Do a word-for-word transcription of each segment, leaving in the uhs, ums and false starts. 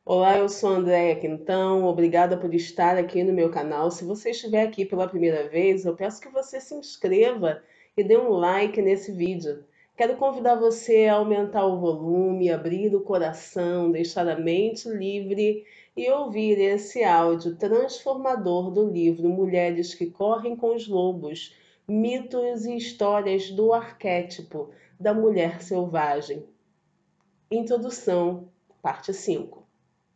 Olá, eu sou a Andréia Quintão, obrigada por estar aqui no meu canal. Se você estiver aqui pela primeira vez, eu peço que você se inscreva e dê um like nesse vídeo. Quero convidar você a aumentar o volume, abrir o coração, deixar a mente livre e ouvir esse áudio transformador do livro Mulheres que Correm com os Lobos, Mitos e Histórias do Arquétipo da Mulher Selvagem. Introdução, parte cinco.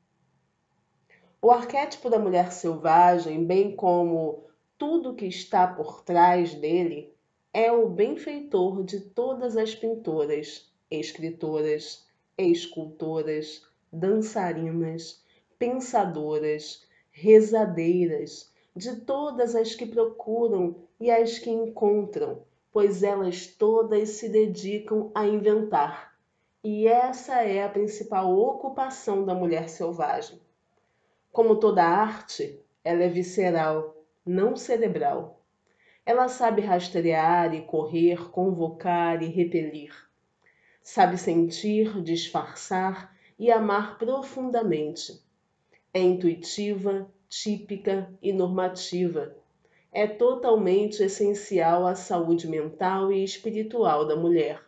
O arquétipo da mulher selvagem, bem como tudo que está por trás dele, é o benfeitor de todas as pintoras, escritoras, escultoras, dançarinas, pensadoras, rezadeiras, de todas as que procuram e as que encontram, pois elas todas se dedicam a inventar. E essa é a principal ocupação da mulher selvagem. Como toda arte, ela é visceral, não cerebral. Ela sabe rastrear e correr, convocar e repelir. Sabe sentir, disfarçar e amar profundamente. É intuitiva, típica e normativa. É totalmente essencial à saúde mental e espiritual da mulher.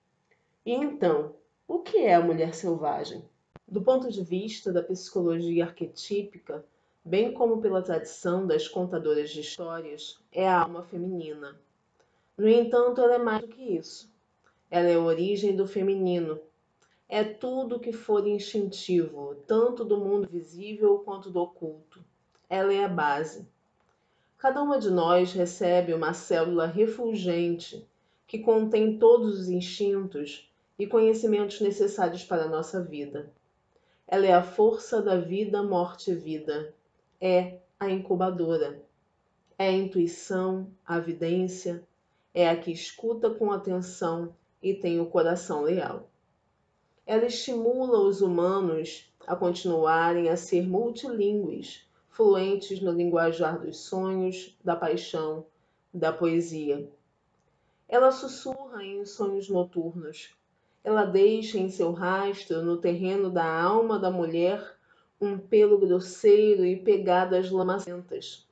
E então, o que é a mulher selvagem? Do ponto de vista da psicologia arquetípica, bem como pela tradição das contadoras de histórias, é a alma feminina. No entanto, ela é mais do que isso. Ela é a origem do feminino. É tudo que for instintivo, tanto do mundo visível quanto do oculto. Ela é a base. Cada uma de nós recebe uma célula refulgente que contém todos os instintos e conhecimentos necessários para a nossa vida. Ela é a força da vida, morte e vida. É a incubadora. É a intuição, a vidência. É a que escuta com atenção e tem o coração leal. Ela estimula os humanos a continuarem a ser multilingües, fluentes no linguajar dos sonhos, da paixão, da poesia. Ela sussurra em sonhos noturnos. Ela deixa em seu rastro, no terreno da alma da mulher, um pelo grosseiro e pegadas lamacentas.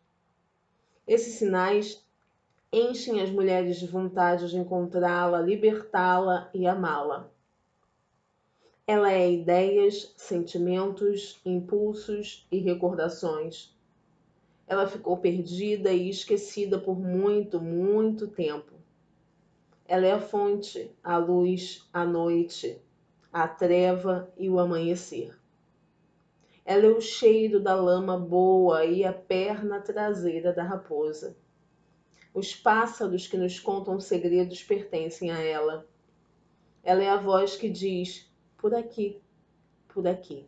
Esses sinais enchem as mulheres de vontade de encontrá-la, libertá-la e amá-la. Ela é ideias, sentimentos, impulsos e recordações. Ela ficou perdida e esquecida por muito, muito tempo. Ela é a fonte, a luz, a noite, a treva e o amanhecer. Ela é o cheiro da lama boa e a perna traseira da raposa. Os pássaros que nos contam segredos pertencem a ela. Ela é a voz que diz: por aqui, por aqui.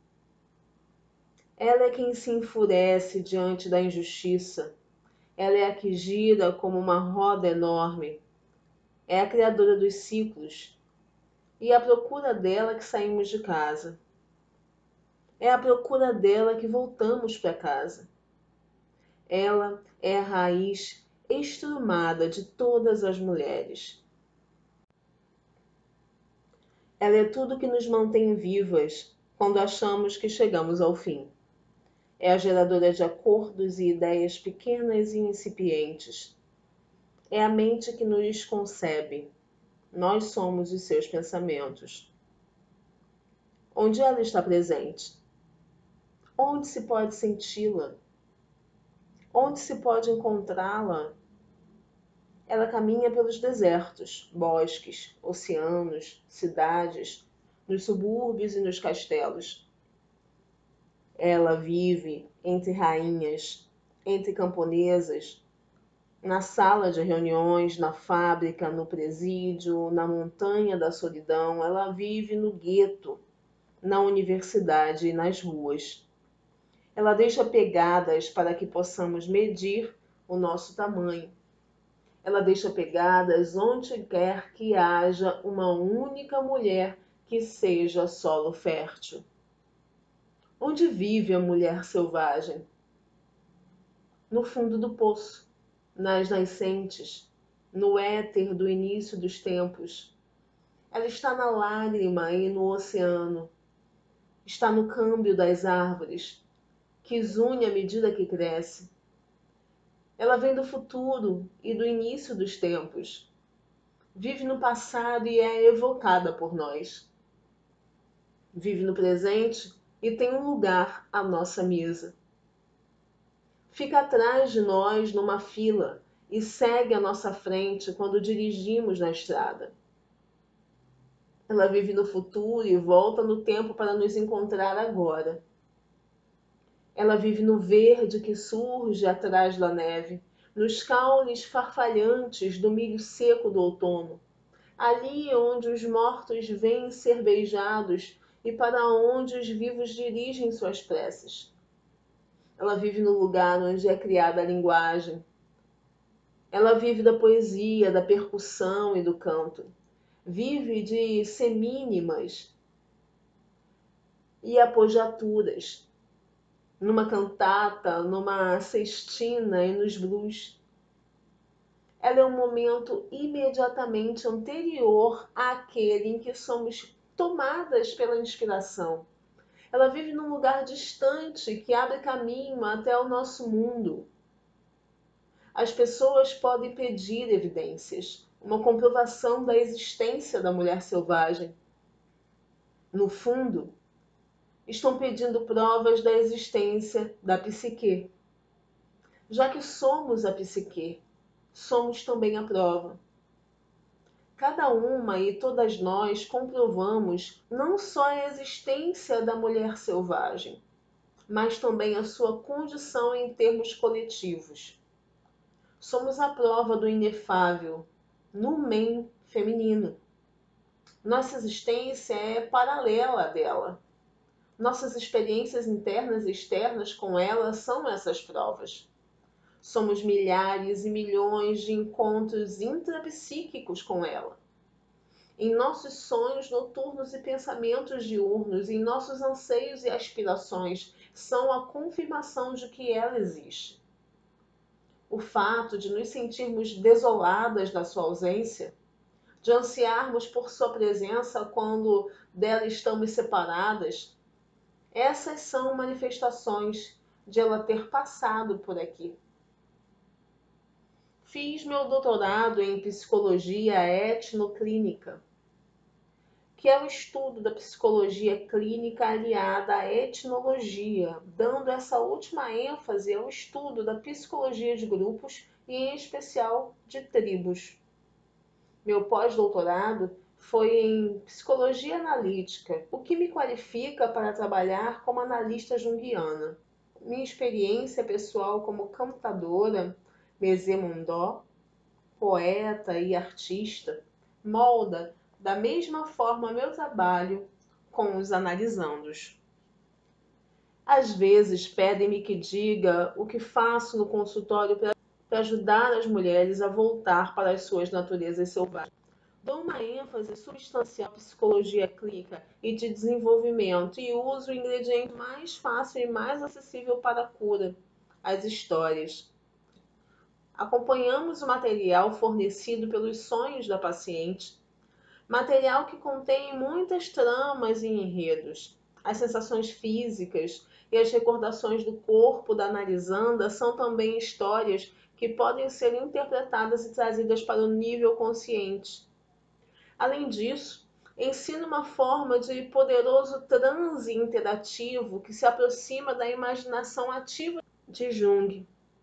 Ela é quem se enfurece diante da injustiça. Ela é a que gira como uma roda enorme. É a criadora dos ciclos. E é à procura dela que saímos de casa. É à procura dela que voltamos para casa. Ela é a raiz estrumada de todas as mulheres. Ela é tudo que nos mantém vivas quando achamos que chegamos ao fim. É a geradora de acordos e ideias pequenas e incipientes. É a mente que nos concebe. Nós somos os seus pensamentos. Onde ela está presente? Onde se pode senti-la? Onde se pode encontrá-la? Ela caminha pelos desertos, bosques, oceanos, cidades, nos subúrbios e nos castelos. Ela vive entre rainhas, entre camponesas, na sala de reuniões, na fábrica, no presídio, na montanha da solidão. Ela vive no gueto, na universidade e nas ruas. Ela deixa pegadas para que possamos medir o nosso tamanho. Ela deixa pegadas onde quer que haja uma única mulher que seja solo fértil. Onde vive a mulher selvagem? No fundo do poço, nas nascentes, no éter do início dos tempos. Ela está na lágrima e no oceano. está no câmbio das árvores, que zune à medida que cresce. Ela vem do futuro e do início dos tempos. Vive no passado e é evocada por nós. Vive no presente e tem um lugar à nossa mesa. Fica atrás de nós numa fila e segue à nossa frente quando dirigimos na estrada. Ela vive no futuro e volta no tempo para nos encontrar agora. Ela vive no verde que surge atrás da neve, nos caules farfalhantes do milho seco do outono, ali onde os mortos vêm ser beijados e para onde os vivos dirigem suas preces. Ela vive no lugar onde é criada a linguagem. Ela vive da poesia, da percussão e do canto. Vive de semínimas e apogiaturas, numa cantata, numa sextina e nos blues. Ela é um momento imediatamente anterior àquele em que somos tomadas pela inspiração. Ela vive num lugar distante que abre caminho até o nosso mundo. As pessoas podem pedir evidências, uma comprovação da existência da mulher selvagem. No fundo, estão pedindo provas da existência da psique. Já que somos a psique, somos também a prova. Cada uma e todas nós comprovamos não só a existência da mulher selvagem, mas também a sua condição em termos coletivos. Somos a prova do inefável, numen feminino. Nossa existência é paralela dela. Nossas experiências internas e externas com ela são essas provas. Somos milhares e milhões de encontros intrapsíquicos com ela. Em nossos sonhos noturnos e pensamentos diurnos, em nossos anseios e aspirações, são a confirmação de que ela existe. O fato de nos sentirmos desoladas da sua ausência, de ansiarmos por sua presença quando dela estamos separadas, essas são manifestações de ela ter passado por aqui. Fiz meu doutorado em psicologia etnoclínica, que é o estudo da psicologia clínica aliada à etnologia, dando essa última ênfase ao estudo da psicologia de grupos e, em especial, de tribos. Meu pós-doutorado foi em psicologia analítica, o que me qualifica para trabalhar como analista junguiana. Minha experiência pessoal como cantadora, Mezemundó, poeta e artista, molda da mesma forma meu trabalho com os analisandos. Às vezes pedem-me que diga o que faço no consultório para ajudar as mulheres a voltar para as suas naturezas selvagens. Dou uma ênfase substancial à psicologia clínica e de desenvolvimento e uso o ingrediente mais fácil e mais acessível para a cura, as histórias. Acompanhamos o material fornecido pelos sonhos da paciente, material que contém muitas tramas e enredos. As sensações físicas e as recordações do corpo da analisanda são também histórias que podem ser interpretadas e trazidas para o nível consciente. Além disso, ensina uma forma de poderoso transe interativo que se aproxima da imaginação ativa de Jung.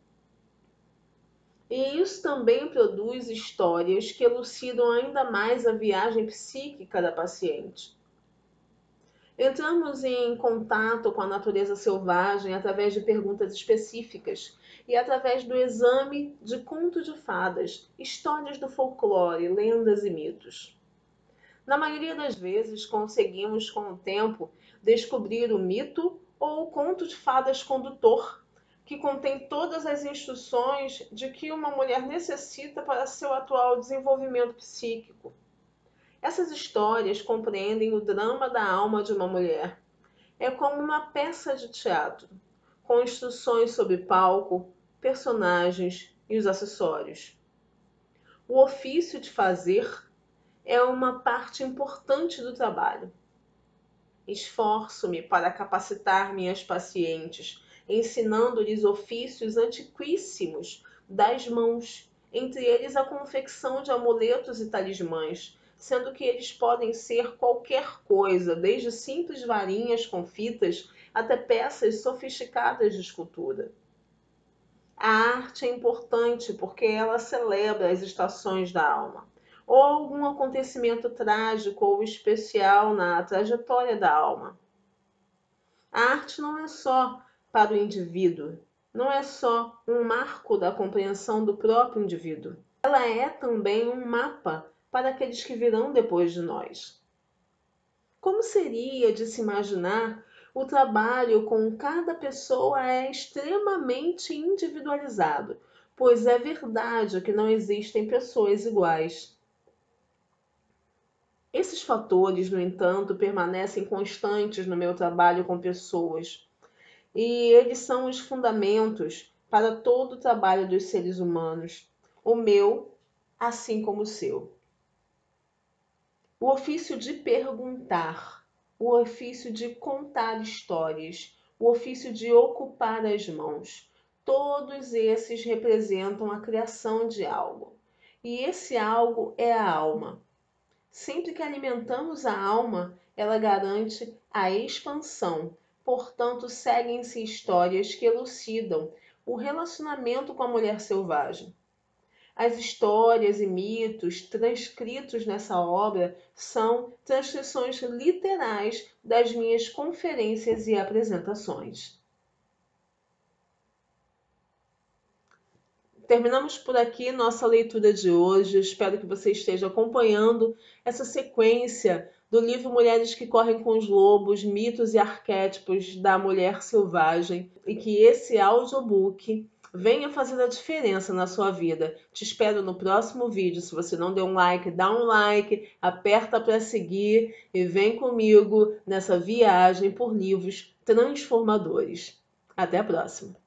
E isso também produz histórias que elucidam ainda mais a viagem psíquica da paciente. Entramos em contato com a natureza selvagem através de perguntas específicas e através do exame de conto de fadas, histórias do folclore, lendas e mitos. Na maioria das vezes, conseguimos, com o tempo, descobrir o mito ou o conto de fadas condutor, que contém todas as instruções de que uma mulher necessita para seu atual desenvolvimento psíquico. Essas histórias compreendem o drama da alma de uma mulher. É como uma peça de teatro, com instruções sobre palco, personagens e os acessórios. O ofício de fazer é uma parte importante do trabalho. Esforço-me para capacitar minhas pacientes, ensinando-lhes ofícios antiquíssimos das mãos, entre eles a confecção de amuletos e talismãs, sendo que eles podem ser qualquer coisa, desde simples varinhas com fitas até peças sofisticadas de escultura. A arte é importante porque ela celebra as estações da alma, ou algum acontecimento trágico ou especial na trajetória da alma. A arte não é só para o indivíduo, não é só um marco da compreensão do próprio indivíduo. Ela é também um mapa para aqueles que virão depois de nós. Como seria de se imaginar, o trabalho com cada pessoa é extremamente individualizado, pois é verdade que não existem pessoas iguais. Esses fatores, no entanto, permanecem constantes no meu trabalho com pessoas, e eles são os fundamentos para todo o trabalho dos seres humanos, o meu, assim como o seu. O ofício de perguntar, o ofício de contar histórias, o ofício de ocupar as mãos, todos esses representam a criação de algo. E esse algo é a alma. Sempre que alimentamos a alma, ela garante a expansão. Portanto, seguem-se histórias que elucidam o relacionamento com a mulher selvagem. As histórias e mitos transcritos nessa obra são transcrições literais das minhas conferências e apresentações. Terminamos por aqui nossa leitura de hoje. Eu espero que você esteja acompanhando essa sequência do livro Mulheres que Correm com os Lobos, Mitos e Arquétipos da Mulher Selvagem, e que esse audiobook venha fazer a diferença na sua vida. Te espero no próximo vídeo. Se você não deu um like, dá um like, aperta para seguir e vem comigo nessa viagem por livros transformadores. Até a próxima!